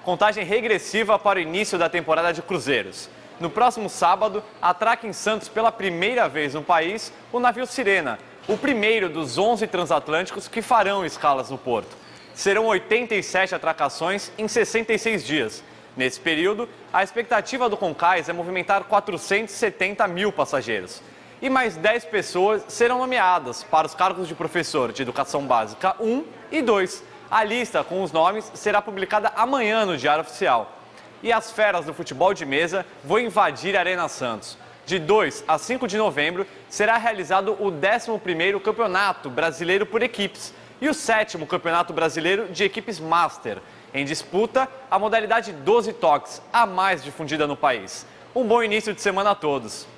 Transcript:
Contagem regressiva para o início da temporada de cruzeiros. No próximo sábado, atraca em Santos pela primeira vez no país o navio Sirena, o primeiro dos 11 transatlânticos que farão escalas no porto. Serão 87 atracações em 66 dias. Nesse período, a expectativa do Concais é movimentar 470 mil passageiros. E mais 10 pessoas serão nomeadas para os cargos de professor de Educação Básica 1 e 2. A lista com os nomes será publicada amanhã no Diário Oficial. E as feras do futebol de mesa vão invadir a Arena Santos. De 2 a 5 de novembro será realizado o 11º Campeonato Brasileiro por Equipes e o 7º Campeonato Brasileiro de Equipes Master. Em disputa, a modalidade 12 toques, a mais difundida no país. Um bom início de semana a todos!